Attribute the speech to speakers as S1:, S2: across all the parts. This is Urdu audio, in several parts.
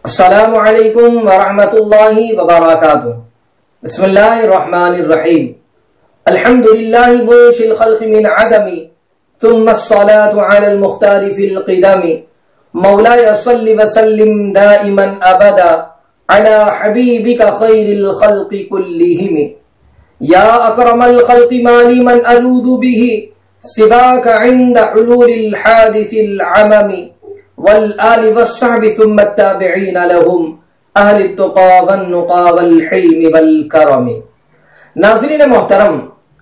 S1: السلام علیکم ورحمۃ اللہ وبرکاتہ۔ بسم اللہ الرحمن الرحیم۔ الحمد للہ منشئ الخلق من عدم ثم الصلاة علی المختار فی القدم۔ مولاي صل وسلم دائما ابدا على حبیبک خیر الخلق كلهم۔ یا اکرم الخلق ما لی من الوذ به سواک عند حلول الحادث العمم۔ والآل والصحب ثم التابعین لهم اہل التقى والنقى والحلم والکرم۔ ناظرین محترم،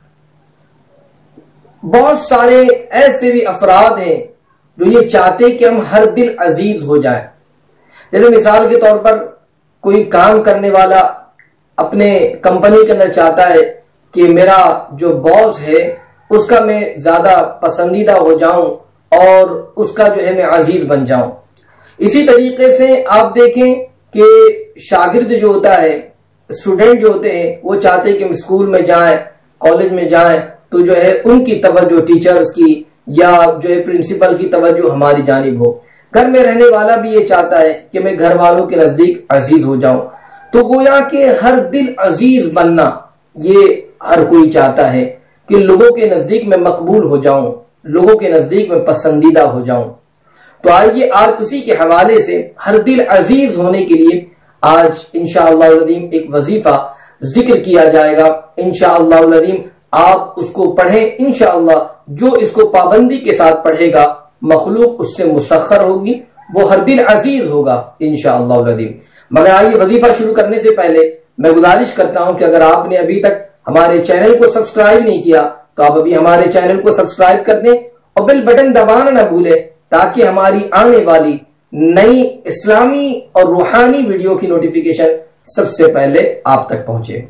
S1: بہت سارے ایسے بھی افراد ہیں جو یہ چاہتے کہ ہم ہر دل عزیز ہو جائیں۔ جیسے مثال کے طور پر کوئی کام کرنے والا اپنے کمپنی کے اندر چاہتا ہے کہ میرا جو باس ہے اس کا میں زیادہ پسندیدہ ہو جاؤں اور اس کا جو ہے میں عزیز بن جاؤں۔ اسی طریقے سے آپ دیکھیں کہ شاگرد جو ہوتا ہے، اسٹوڈنٹ جو ہوتے ہیں، وہ چاہتے ہیں کہ ہم اسکول میں جائیں، کالج میں جائیں تو جو ہے ان کی توجہ ٹیچرز کی یا جو ہے پرنسپل کی توجہ ہماری جانب ہو۔ گھر میں رہنے والا بھی یہ چاہتا ہے کہ میں گھر والوں کے نزدیک عزیز ہو جاؤں۔ تو گویا کہ ہر دل عزیز بننا یہ ہر کوئی چاہتا ہے کہ لوگوں کے نزدیک میں مقبول ہو جاؤں، لوگوں کے نزدیک میں پسندیدہ ہو جاؤں۔ تو آئیے آج اسی کے حوالے سے ہر دل عزیز ہونے کے لیے آج انشاءاللہ العظیم ایک وظیفہ ذکر کیا جائے گا۔ انشاءاللہ العظیم آپ اس کو پڑھیں، انشاءاللہ جو اس کو پابندی کے ساتھ پڑھے گا مخلوق اس سے مسخر ہوگی، وہ ہر دل عزیز ہوگا انشاءاللہ العظیم۔ مگر آئیے وظیفہ شروع کرنے سے پہلے میں گزارش کرتا ہوں کہ اگر آپ نے ابھی تک ہمارے چینل کو سبسکرائب نہیں کیا تو آپ ابھی ہمارے چینل کو سبسکرائب کر دیں اور بیل بٹن دبانا نہ بھولیں تاکہ ہماری آنے والی نئی اسلامی اور روحانی ویڈیو کی نوٹیفیکیشن سب سے پہلے آپ تک پہنچے۔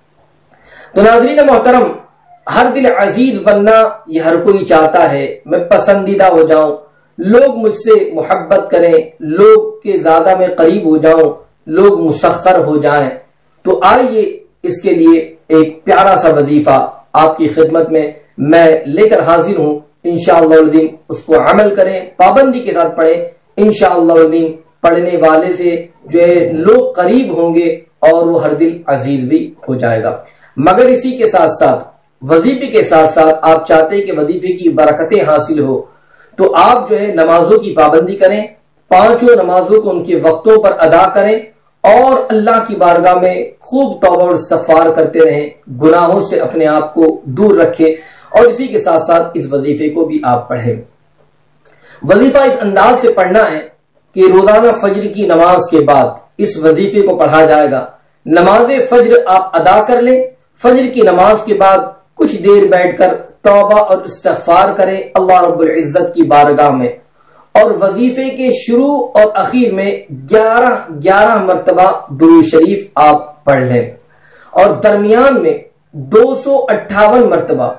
S1: تو ناظرین محترم، ہر دل عزیز بننا یہ ہر کوئی چاہتا ہے، میں پسندیدہ ہو جاؤں، لوگ مجھ سے محبت کریں، لوگ کے زیادہ میں قریب ہو جاؤں، لوگ مسخر ہو جائیں۔ تو آئیے اس کے لیے ایک پیارا سا وظیفہ آپ کی خدمت میں لے کر حاضر ہوں۔ انشاءاللہ العظیم اس کو عمل کریں، پابندی کے ساتھ پڑھیں۔ انشاءاللہ العظیم پڑھنے والے سے جو ہے لوگ قریب ہوں گے اور وہ ہر دل عزیز بھی ہو جائے گا۔ مگر اسی کے ساتھ ساتھ وظیفے کے ساتھ ساتھ آپ چاہتے ہیں کہ وظیفے کی برکتیں حاصل ہو تو آپ جو ہے نمازوں کی پابندی کریں، پانچوں نمازوں کو ان کے وقتوں پر ادا کریں اور اللہ کی بارگاہ میں خوب توبہ اور استغفار کرتے رہیں، گناہوں سے اپنے آپ کو دور رکھیں اور اسی کے ساتھ ساتھ اس وظیفے کو بھی آپ پڑھیں۔ وظیفہ اس انداز سے پڑھنا ہے کہ روزانہ فجر کی نماز کے بعد اس وظیفے کو پڑھا جائے گا۔ نماز فجر آپ ادا کر لیں، فجر کی نماز کے بعد کچھ دیر بیٹھ کر توبہ اور استغفار کریں اللہ رب العزت کی بارگاہ میں، اور وظیفے کے شروع اور اخیر میں 11 مرتبہ درود شریف آپ پڑھ لیں، اور درمیان میں 258 مرتبہ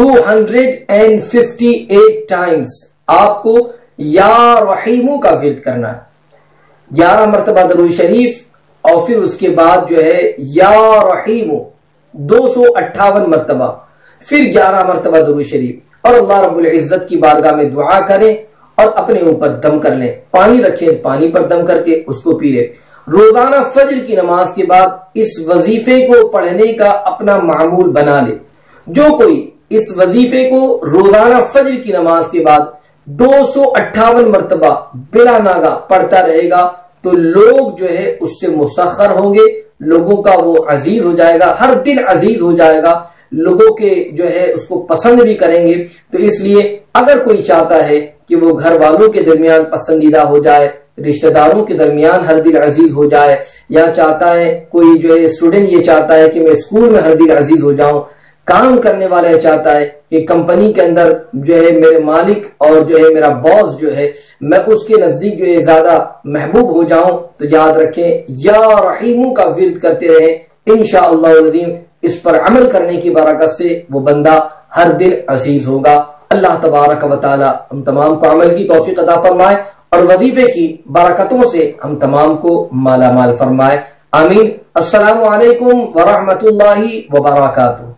S1: 258 ٹائمز آپ کو یا رحیمو کا ورد کرنا ہے۔ 11 مرتبہ درود شریف اور پھر اس کے بعد جو ہے یا رحیمو 258 مرتبہ، پھر 11 مرتبہ درود شریف، اور اللہ رب العزت کی بارگاہ میں دعا کریں اور اپنے اوپر دم کر لیں، پانی رکھیں، پانی پر دم کر کے اس کو پی لیں۔ روزانہ فجر کی نماز کے بعد اس وظیفے کو پڑھنے کا اپنا معمول بنا لے۔ جو کوئی اس وظیفے کو روزانہ فجر کی نماز کے بعد 258 مرتبہ بلا ناغہ پڑھتا رہے گا تو لوگ جو ہے اس سے مسخر ہوں گے، لوگوں کا وہ عزیز ہو جائے گا، ہر دل عزیز ہو جائے گا، لوگوں کے جو ہے اس کو پسند بھی کریں گے۔ تو اس لیے اگر کوئی چاہتا ہے کہ وہ گھر والوں کے درمیان پسندیدہ ہو جائے، رشتہ داروں کے درمیان ہر دل عزیز ہو جائے، یا چاہتا ہے کوئی جو ہے اسٹوڈنٹ یہ چاہتا ہے کہ میں اسکول میں ہر دل عزیز ہو جاؤں، کام کرنے والا یہ چاہتا ہے کہ کمپنی کے اندر جو ہے میرے مالک اور جو ہے میرا باس جو ہے میں اس کے نزدیک جو ہے زیادہ محبوب ہو جاؤں، تو یاد رکھیں یا رحیمو کا ورد کرتے رہیں۔ انشاءاللہ العظیم اس پر عمل کرنے کی برکت سے وہ بندہ ہر دل عزیز ہوگا۔ اللہ تبارک و تعالی ہم تمام کو عمل کی توفیق عطا فرمائے اور وظیفے کی برکتوں سے ہم تمام کو مالا مال فرمائے، آمین۔ السلام علیکم ورحمۃ اللہ وبرکاتہ۔